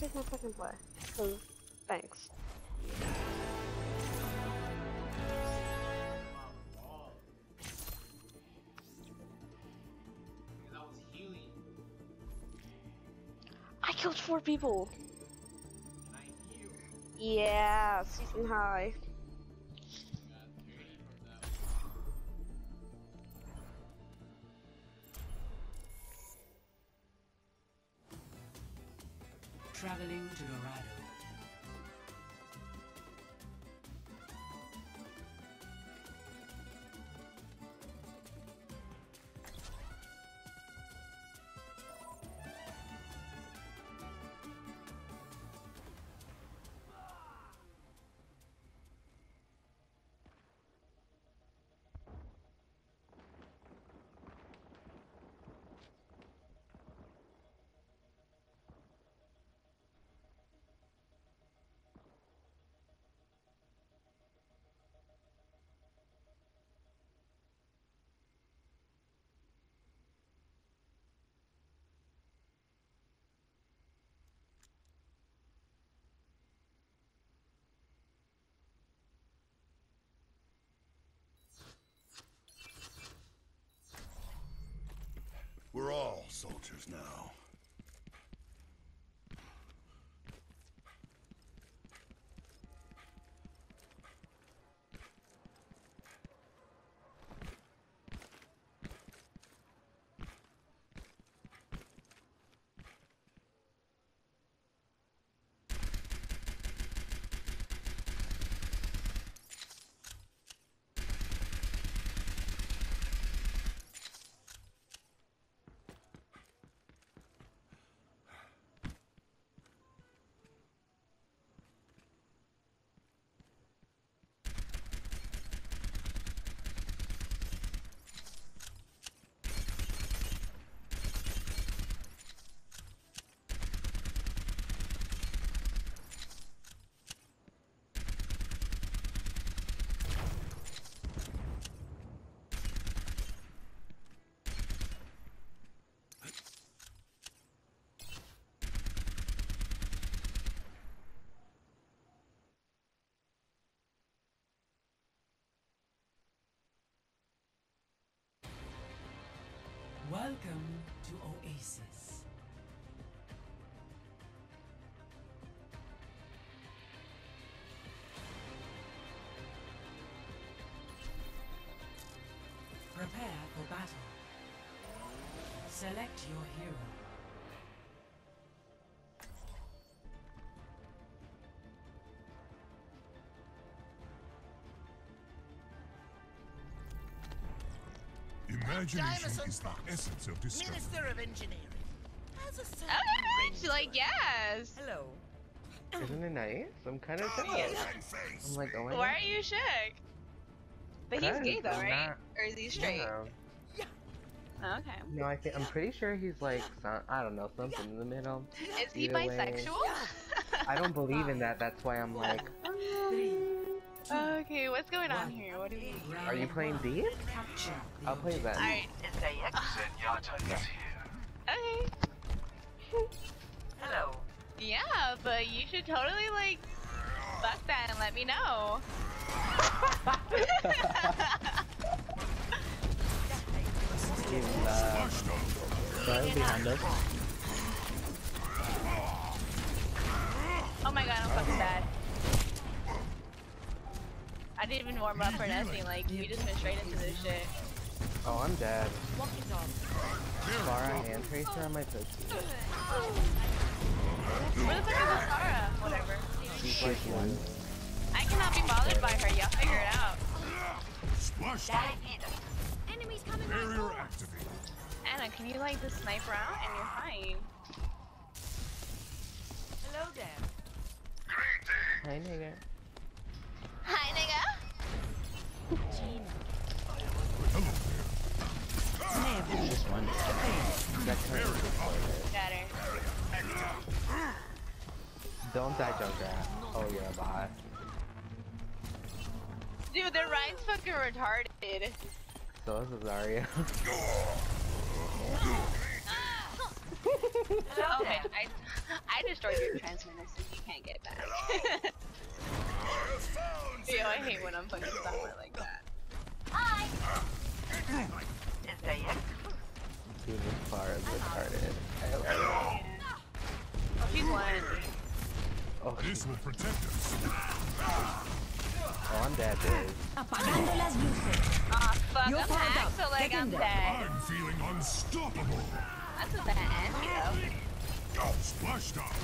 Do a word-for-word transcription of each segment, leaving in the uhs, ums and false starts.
Take my fucking play. Cause, thanks. I killed four people. Yeah, season high. Traveling to Dorado. We're all soldiers now. Welcome to Oasis. Prepare for battle. Select your hero. Imagination is the essence of discovery. Minister of Engineering. Has a certain Okay, ring she's to like, it. yes. Hello. Isn't it nice? I'm kind of jealous. I'm like, oh my Why god. are you shook? But he's Because gay though, I'm right? not- Or is he straight? Yeah. Oh, okay. No, I think I'm pretty sure he's like some, I don't know, something in the middle. Is he Either way, bisexual? I don't believe in that. That's why I'm like, Okay, what's going on here? What do we? are you playing Deep? Capture the I'll play that. Alright. Okay. Hello. Yeah, but you should totally like fuck that and let me know. He's uh, right behind us. Oh my god, I'm fucking bad. I didn't even warm up or nothing, like, we just went straight into this shit. Oh, I'm dead. Clara and Tracer on my pussy. Where the fuck is Asara? Whatever. She's like one. I cannot be bothered by her, y'all figure it out. Splash down. Enemies coming Barrier activated. Anna, can you like just snipe around and you're fine? Hello there. Hi, nigga. Hi, nigga. Hello Just one. That kind of Got her. Don't die, Junkrat. Oh, you're a bot. Dude, their ride's fucking retarded. So is Zarya. Oh man, I, I destroyed your transmitter so you can't get back. Yo, I hate when I'm playing somewhere like that. Hi. Dude, this bar is retarded. I love it. Oh, she's one. Oh, This will protect us. oh, I'm dead, dude. Apagando las luces. Ah, fuck, You're I'm powered hacked, up. so like Get in I'm there. dead. I'm feeling unstoppable. That's a bad antidote. Splash down.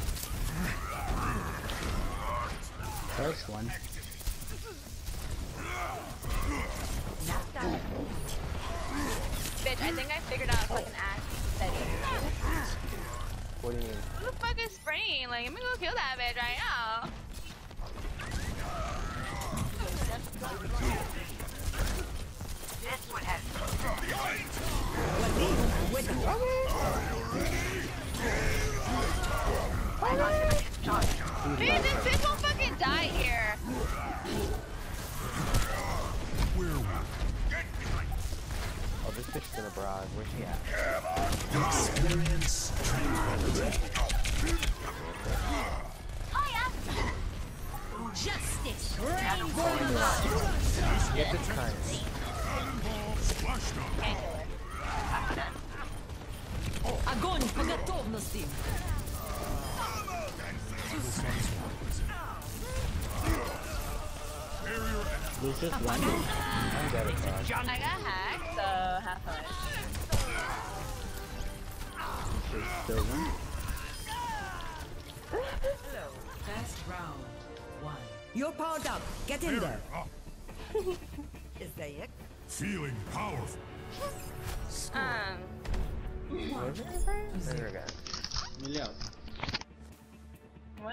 First one. Bitch, I think I figured out fucking axe setting. What do you mean? Who the fuck is spraying? Like, I'm gonna go kill that bitch right now. Bitch, this bitch won't fucking die here. Oh, this bitch's in a barrage. Where's she at? Experience tranquility. Justice. Get this time. Splash down. Can't kill her. Огонь по готовности. Barrier Lucius one. I'm dead at barrage. I got hacked, so have fun. Lucius still one. First round. One. You're powered up. Get in there. up. Is that it? Feeling powerful. Um, Where's it? There we go. Milhão. what?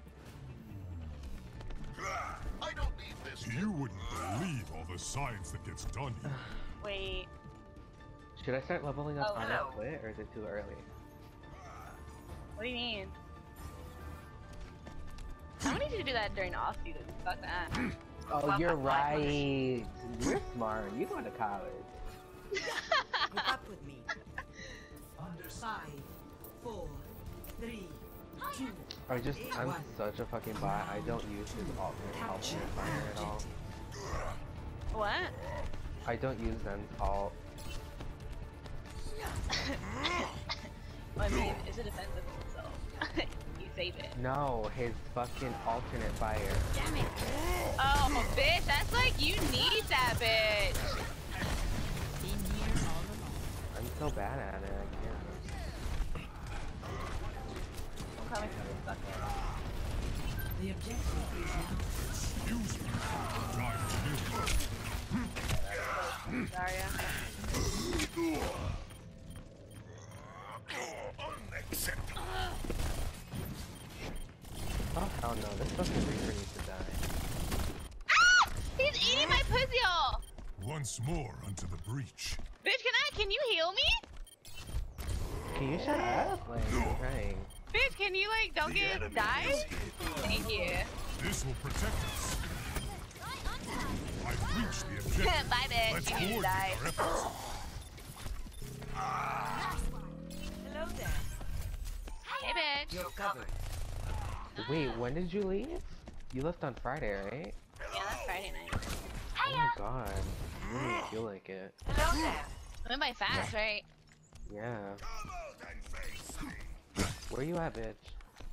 I don't need this. You wouldn't believe all the science that gets done here. Wait. Should I start leveling up Oh, on hello. that quit, or is it too early? What do you mean? I need you to do that during off season. Fuck that. Oh, you're right. You're smart. You going to college. Hook up with me. Five, four, three, two. I just, I'm such a fucking bot. I don't use his alternate alternate fire at all. What? I don't use Zen's alt. Well, I mean, it's a defensive so you save it. No, his fucking alternate fire. Damn it. Oh, bitch, that's like, you need that bitch. I'm so bad at it, I can't. I'm coming for this fucking. The objective is now. Use me. Time to live. Zarya. Unacceptable. Oh hell no, this fucking Reaper needs to die. Ah! He's eating my pussy all! Once more unto the breach. Bitch, can I, can you heal me? Can you shut up? Like, I'm trying. Bitch, can you like, don't get die? Thank you. This will protect us. I've reached the objective. Bye, bitch. Let's You need to coordinate die. our efforts. Hello there. Hey, bitch. You're covered. Wait, when did you leave? You left on Friday, right? Yeah, that's Friday night. Oh my god. I didn't feel like it. I went by fast, right? Yeah. Where you at, bitch?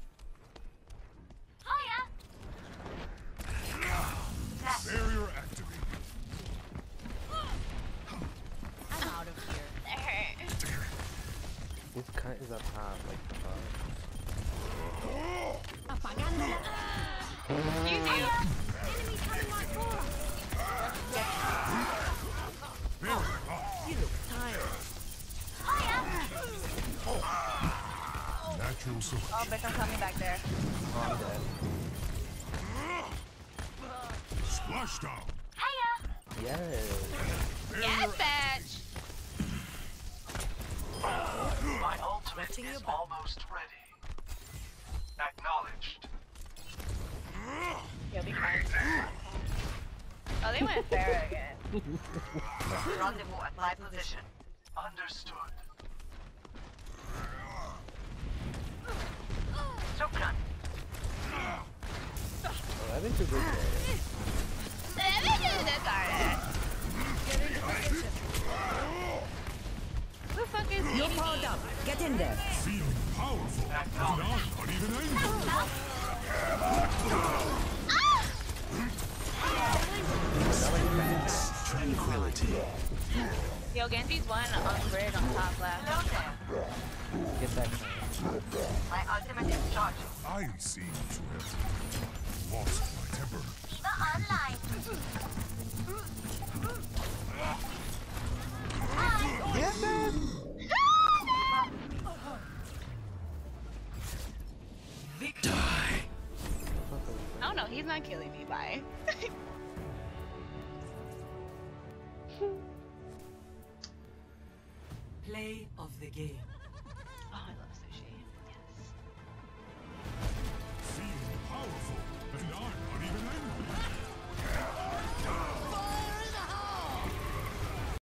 Barrier activated. I'm out of here. That hurt. This cut is up top, like the fuck. Apagando la... You do. You look tired. Natural selection. Oh, bitch, I'm coming back there. Oh, I'm dead. Splashdown. Yes. Yes, bitch. My ultimate Watching is your back. almost ready. Acknowledged. You'll be fine. Oh, they went Pharah again. Rendezvous at my position. Understood. I've been too busy. Who the fuck is You're eating powered me? up. Get in there. Feeling powerful, but I'm not even angry. Tranquility. Yo, Genji's one on grid on top left. Get that clean. My ultimate is charging. I seem to have lost my temper. online. Victory. Oh no, he's not killing me. Bye. Play of the game.